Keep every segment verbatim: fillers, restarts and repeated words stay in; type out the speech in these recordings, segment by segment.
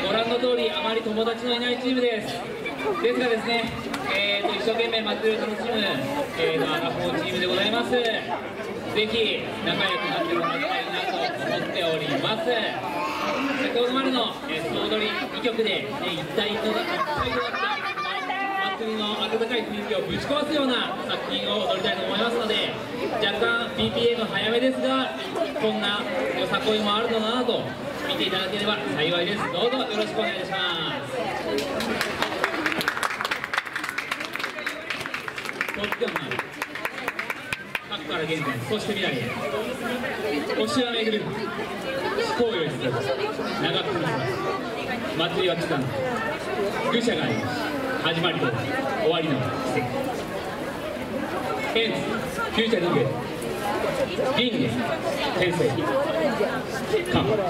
ご覧の通りあまり友達のいないチームです。ですがですね、えー、と一生懸命祭りを楽しむ、えー、とアラフォーチームでございます。ぜひ仲良くなってもらいたいなと思っております。先ほどまでの、えー、総踊りにきょくで、ね、一体となって一体となって祭りの温かい雰囲気をぶち壊すような作品を踊りたいと思いますので、若干 ビーピーエー の早めですが、こんなよさこいもあるのだなと見ていただければ幸いです。どうぞよろしくお願いいたします。とっても過去から現在、そして未来へ星は巡る飛行より長く続きます。祭りは期間、愚者があり始まりと終わりの奇跡。エンズフューチャリングリング転生カム。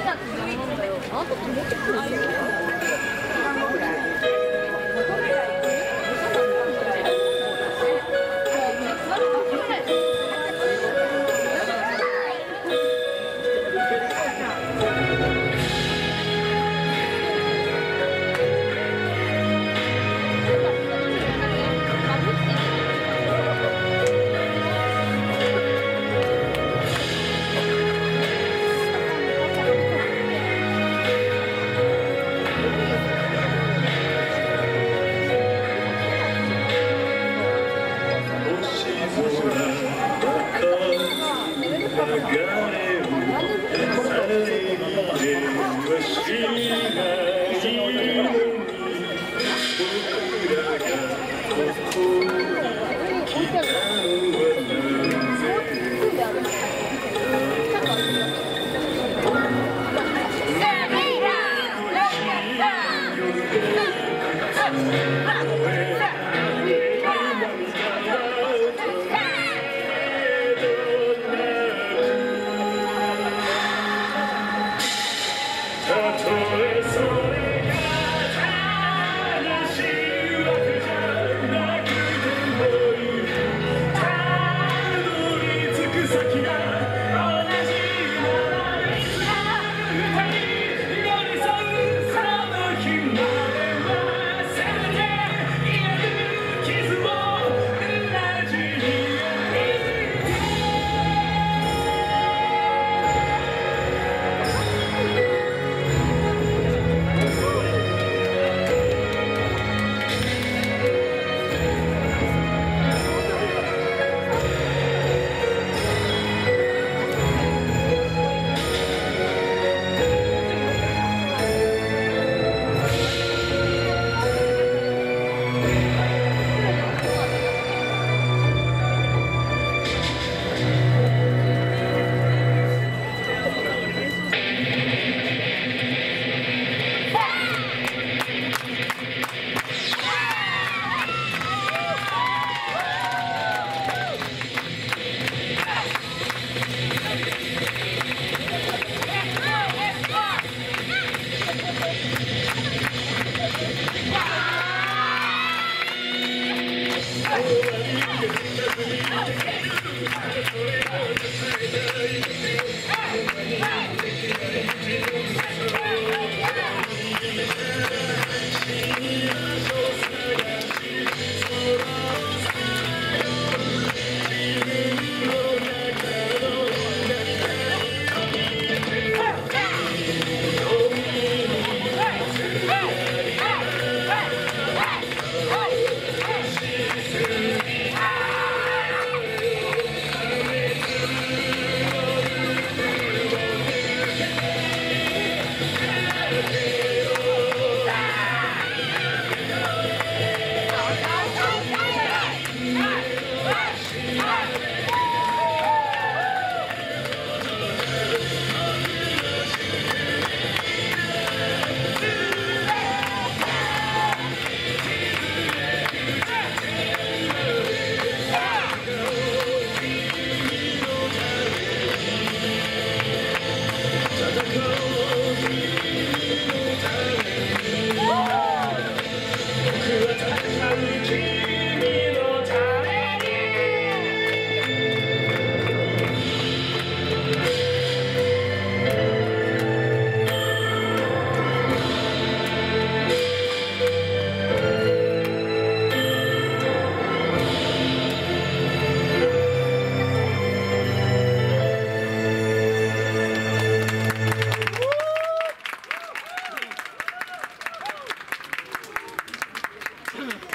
ます。